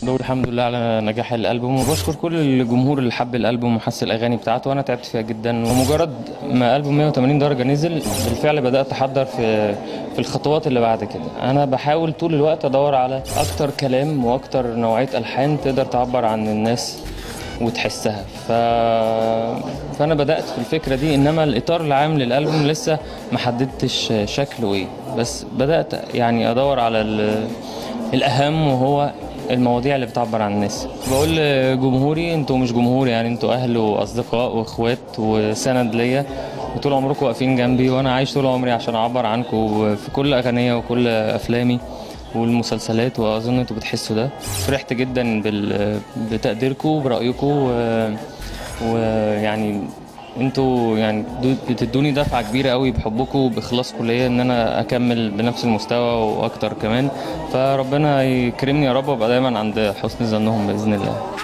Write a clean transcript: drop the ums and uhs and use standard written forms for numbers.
بقول الحمد لله على نجاح الالبوم، وبشكر كل الجمهور اللي حب الالبوم وحس الاغاني بتاعته، وانا تعبت فيها جدا. ومجرد ما البوم 180 درجه نزل بالفعل بدات احضر في الخطوات اللي بعد كده. انا بحاول طول الوقت ادور على اكتر كلام واكتر نوعيه الحان تقدر تعبر عن الناس وتحسها. فانا بدات في الفكره دي، انما الاطار العام للالبوم لسه ما حددتش شكله ايه، بس بدات يعني ادور على الاهم، وهو المواضيع اللي بتعبر عن الناس. بقول لجمهوري انتوا مش جمهور، يعني انتوا اهل واصدقاء واخوات وسند ليا، وطول عمركم واقفين جنبي، وانا عايش طول عمري عشان اعبر عنكم في كل اغانيا وكل افلامي والمسلسلات، واظن انتوا بتحسوا ده. فرحت جدا بتقديركم وبرايكم، ويعني انتوا يعني بتدوني دفعه كبيره قوي بحبكم وباخلاصكم ليا ان انا اكمل بنفس المستوى واكتر كمان. فربنا يكرمني يا رب، وابقى دايما عند حسن ظنهم باذن الله.